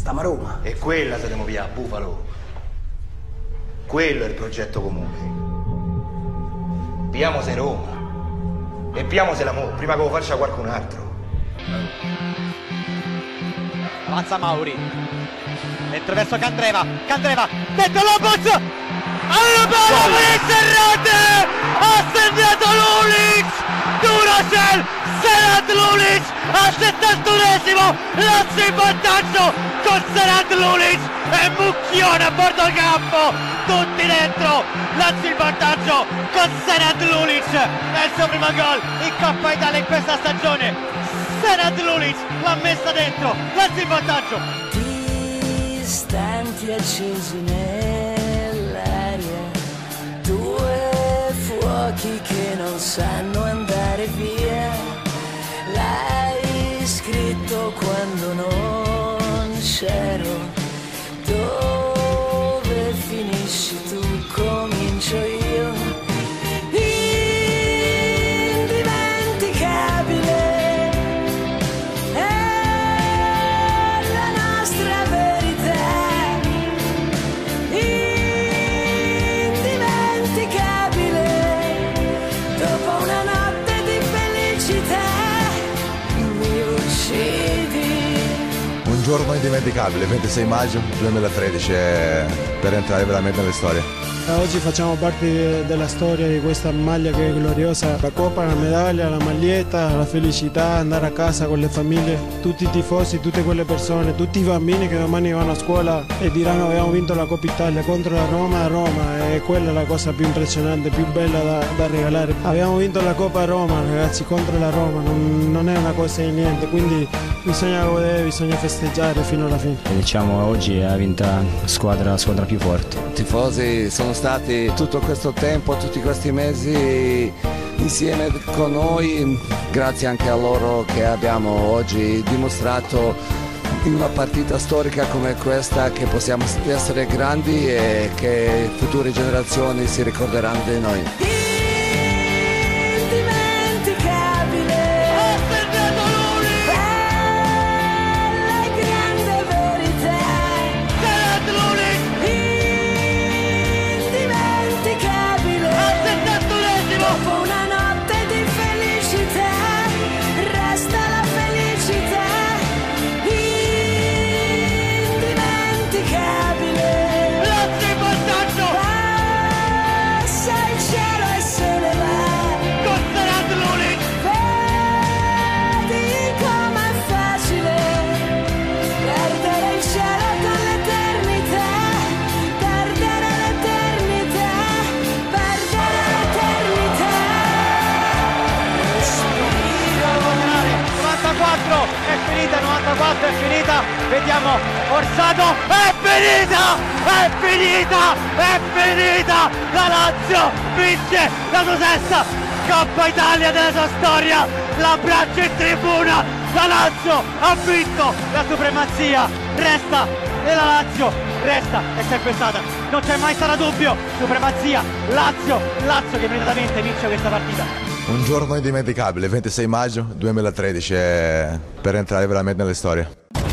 Stiamo a Roma. E quella saremo via a Bufalo. Quello è il progetto comune. Piamose Roma. E piamose l'amore, prima che lo faccia qualcun altro. Avanza Mauri. Dentro verso Candreva. Candreva. Dentro Lopez. Alla palla Serrate. Ha segnato Lulic. Duracell. Senad Lulic. Al 71esimo. Lazio in vantaggio con Senad Lulic. E Mucchione a bordo campo. Tutti dentro. Lazio in vantaggio con Senad Lulic. È il suo primo gol in Coppa Italia in questa stagione. Senad Lulic l'ha messa dentro. Lazio in vantaggio. Distanti accesi nell'aria, due fuochi che non sanno andare via. L'hai scritto quando non c'ero. Dove finisci tu comincio io. Indimenticabile è la nostra verità. Indimenticabile dopo una notte di felicità. Mi uccidi. Un giorno indimenticabile, 26 maggio 2013, per entrare veramente nella storia. Oggi facciamo parte della storia di questa maglia che è gloriosa, la coppa, la medaglia, la maglietta, la felicità, andare a casa con le famiglie, tutti i tifosi, tutte quelle persone, tutti i bambini che domani vanno a scuola e diranno abbiamo vinto la Coppa Italia contro la Roma a Roma, e quella è la cosa più impressionante, più bella da regalare. Abbiamo vinto la Coppa a Roma, ragazzi, contro la Roma, non è una cosa di niente, quindi bisogna godere, bisogna festeggiare fino alla fine. Diciamo oggi ha vinto la squadra più forte. I tifosi sono stati tutto questo tempo, tutti questi mesi insieme con noi, grazie anche a loro che abbiamo oggi dimostrato in una partita storica come questa che possiamo essere grandi e che future generazioni si ricorderanno di noi. È finita, 94 è finita, vediamo Orsato, è finita, è finita, è finita, la Lazio vince la sua sesta Coppa Italia della sua storia, l'abbraccio in tribuna, la Lazio ha vinto la supremazia, resta e la Lazio resta, è sempre stata, non c'è mai stato dubbio, supremazia, Lazio che immediatamente vince questa partita. Un giorno indimenticabile, 26 maggio 2013, per entrare veramente nella storia.